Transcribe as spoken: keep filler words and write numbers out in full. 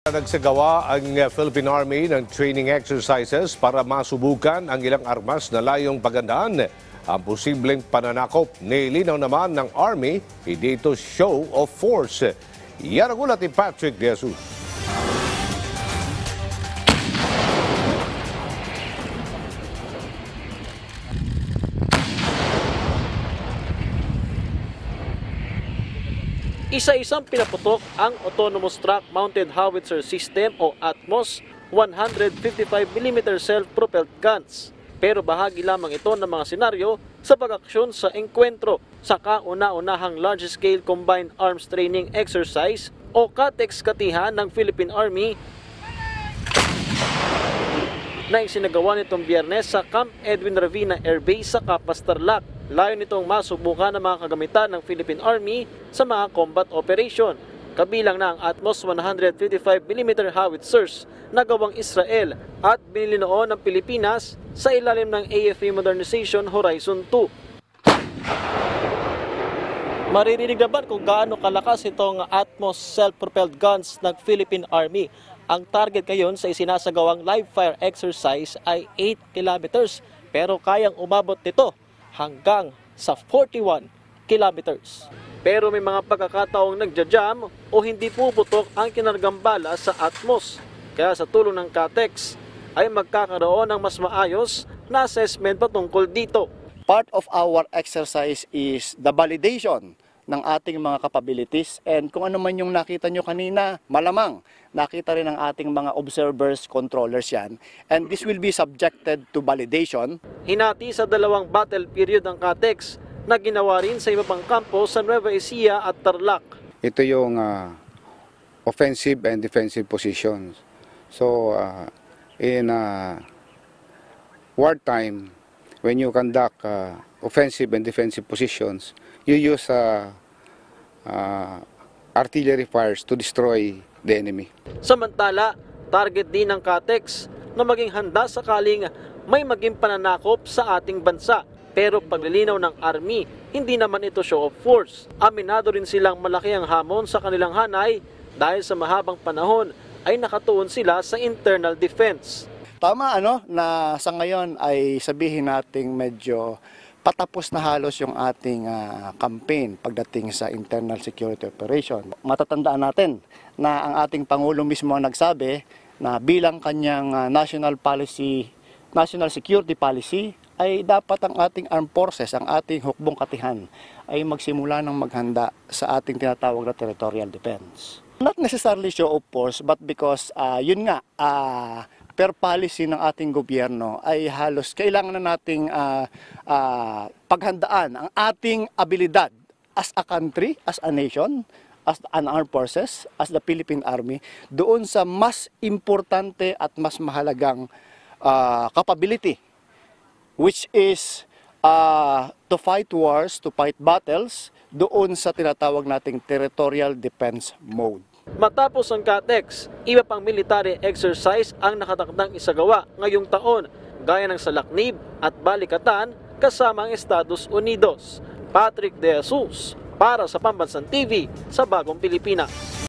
Nagsagawa ang Philippine Army ng training exercises para masubukan ang ilang armas na layong pagandaan ang posibleng pananakop. Nilinaw naman ng Army, hindi ito show of force. Yan ang ulat ni Patrick De Jesus. Isa-isang pinaputok ang Autonomous Truck Mounted Howitzer System o ATMOS one fifty-five millimeter self-propelled guns. Pero bahagi lamang ito ng mga senaryo sa pag-aksyon sa engkwentro sa kauna-unahang large-scale Combined Arms Training Exercise o CATEX-katihan ng Philippine Army na isinagawa nitong Biyernes sa Camp Edwin Ravina Air Base sa Capas, Tarlac. Layo nitong masubukan ng mga kagamitan ng Philippine Army sa mga combat operation. Kabilang na ang ATMOS one fifty-five millimeter howitzers na gawang Israel at binili noon ng Pilipinas sa ilalim ng A F A Modernization Horizon two. Maririnig naman kung gaano kalakas itong ATMOS self-propelled guns ng Philippine Army. Ang target ngayon sa isinasagawang live fire exercise ay eight kilometers pero kayang umabot nito hanggang sa forty-one kilometers. Pero may mga pagkakataong nagja-jam o hindi puputok ang kinargang bala sa ATMOS. Kaya sa tulong ng CATEX ay magkakaroon ng mas maayos na assessment patungkol dito. Part of our exercise is the validation ng ating mga capabilities, and kung ano man yung nakita nyo kanina, malamang nakita rin ng ating mga observers, controllers yan, and this will be subjected to validation. Hinati sa dalawang battle period ng CATEX na ginawa rin sa iba pang kampo sa Nueva Ecija at Tarlac. Ito yung uh, offensive and defensive positions. So uh, in uh, wartime, when you conduct uh, offensive and defensive positions, you use uh, uh, artillery fires to destroy the enemy. Samantala, target din ng CATEX na maging handa sakaling may maging pananakop sa ating bansa. Pero paglilinaw ng Army, hindi naman ito show of force. Aminado rin silang malaki ang hamon sa kanilang hanay dahil sa mahabang panahon ay nakatuon sila sa internal defense. Tama ano na sa ngayon ay sabihin nating medyo patapos na halos yung ating uh, campaign pagdating sa internal security operation. Matatandaan natin na ang ating Pangulo mismo ang nagsabi na bilang kanyang uh, national policy, national security policy, ay dapat ang ating armed forces, ang ating hukbong katihan, ay magsimula ng maghanda sa ating tinatawag na territorial defense. Not necessarily show of force, but because uh, yun nga, uh, per policy ng ating gobyerno ay halos kailangan na nating uh, uh, paghandaan ang ating abilidad as a country, as a nation, as an armed forces, as the Philippine Army, doon sa mas importante at mas mahalagang uh, capability, which is uh, to fight wars, to fight battles, doon sa tinatawag nating territorial defense mode. Matapos ang CATEX, iba pang military exercise ang nakatakdang isagawa ngayong taon, gaya ng salaknib at balikatan kasama ang Estados Unidos. Patrick De Jesus para sa Pambansang T V sa Bagong Pilipinas.